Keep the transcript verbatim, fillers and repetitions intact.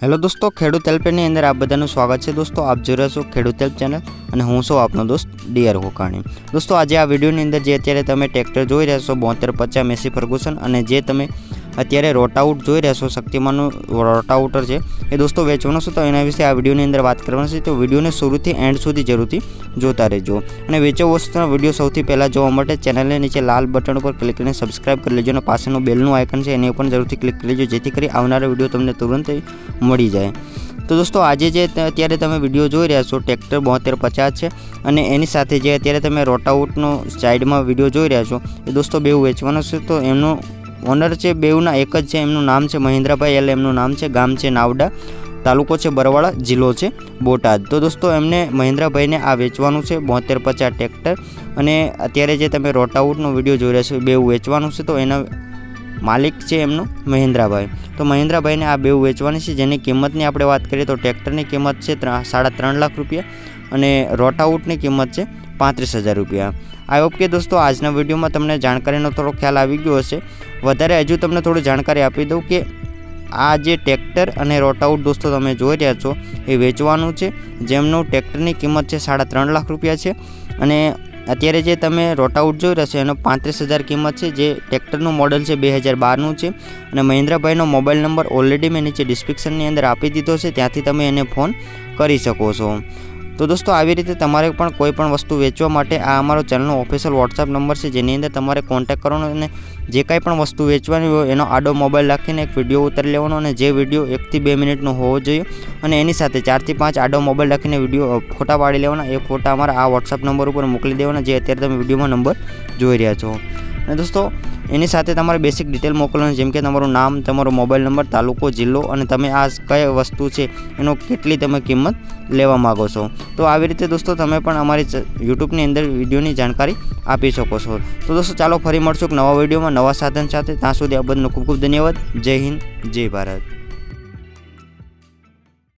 Hello दोस्तों, खेडूत हेल्पनी अंदर आप बधाનું स्वागत है। दोस्तों आप जो रहो खेडूत हेल्प चैनल અને હું છું આપનો દોસ્ત ડીઆર હોકાણી। दोस्तों आज आ વિડીયોની અંદર જે અત્યારે તમે ટ્રેક્ટર જોઈ રહ્યા છો બોતેર પચાસ મેસી ફર્ગુસન અને જે તમે અત્યારે રોટાઉટ જોઈ રહ્યા છો શક્તિમાનનું રોટાઉટર છે એ દોસ્તો વેચવાનો છે, તો એના વિશે આ વિડીયોની અંદર વાત કરવાની છે। તો વિડીયોને શરૂથી એન્ડ સુધી જરૂરથી જોતા રહેજો અને વેચો વસ્તુનો વિડીયો સૌથી પહેલાં જોવા માટે ચેનલને નીચે લાલ બટન ઉપર ક્લિક કરીને સબસ્ક્રાઇબ કરી લેજો અને પાછળનું બેલનું આઇકન છે એની ઉપર જરૂરથી ક્લિક કરી લેજો, જેથી કરી આવનારા વિડીયો તમને તુરંત મળી જાય। तो दोस्तों आज जे अत्यारे तमे विडियो जोई रह्या छो ट्रेक्टर बोतेर पचास है अने एनी साथे जे अत्यारे तमे रोटाउटनो साइड में विडियो जोई रह्या छो ए दोस्तों बेउ वेचवानो छे। तो एमनो ओनर छे बेउना एक ज छे, एमनुं नाम छे महेंद्रभाई एल एमनुं नाम छे, गाम छे नावडा, तालुको छे बरवाड़ा, जिल्लो छे बोटाद। तो दोस्तों एमने महेंद्रभाई ने आ वेचवानुं छे बोतेर पचास ट्रेक्टर अने अत्यारे जे तमे रोटाउटनो विडियो जोई रह्या छो बेउ वेचवानुं छे। तो एना मालिक है एमनो महेंद्रभाई। तो महेंद्रभाई ने आ बेउ वेचवानी है, जेनी किंमतनी आपणे वात करीए तो ट्रेक्टरनी किंमत है साढ़ा त्रण लाख रुपया और रोटाउटनी किंमत है पैंतीस हज़ार रुपया। आई होप के दोस्तों आजना विडियो में तमने जानकारीनो थोड़ो ख्याल आवी गयो हशे। वधारे हजू तमने थोड़ी जानकारी आपी दऊं कि आ जे ट्रेक्टर अने रोटाउट दोस्तों तमे जोई रह्या छो ए वेचवानुं छे, जेमनुं ट्रेक्टरनी किंमत है साढ़ा त्रण लाख रुपया है अने अत्यारे जे तमे रोटाउट जोई रह्या छो एनो पैंतीस हज़ार किंमत है। जे ट्रेक्टरनुं मॉडल है बे हज़ार बारनुं छे अने महेंद्रभाईनो मोबाइल नंबर ऑलरेडी मैं नीचे डिस्क्रिप्शननी अंदर आपी दीधो छे, त्यांथी तमे एने फोन करी शको छो। तो दोस्तों આવી રીતે તમારે પણ કોઈ પણ વસ્તુ વેચવા માટે આ અમારો ચેનલનો ઓફિશિયલ વોટ્સએપ નંબર છે, જેની અંદર તમારે કોન્ટેક્ટ કરવાનો અને જે કાંઈ પણ વસ્તુ વેચવાની હોય એનો આડો મોબાઈલ રાખીને એક વિડીયો ઉતારી લેવાનો અને જે વિડીયો એકથી બે મિનિટનો હોવો જોઈએ અને એની સાથે ચારથી પાંચ આડો મોબાઈલ રાખીને વિડીયો ફોટા પાડી લેવાના। એ ફોટા અમારા આ વોટ્સએપ નંબર ઉપર મોકલી દેવાના, જે અત્યારે તમે વિડીયોમાં નંબર જોઈ રહ્યા છો। અને દોસ્તો એની સાથે તમારે બેસિક ડિટેલ મોકલવાની, જેમ કે તમારું નામ, તમારો મોબાઈલ નંબર, તાલુકો, જિલ્લો અને તમે આ કઈ વસ્તુ છે એનો કેટલી તમે કિંમત લેવા માગો છો। તો આવી રીતે દોસ્તો તમે પણ અમારી યુટ્યુબની અંદર વિડીયોની જાણકારી આપી શકો છો। તો દોસ્તો ચાલો ફરી મળશું એક નવા વિડીયોમાં નવા સાધન સાથે। ત્યાં સુધી આ બધાનો ખૂબ ખૂબ ધન્યવાદ। જય હિન્દ, જય ભારત।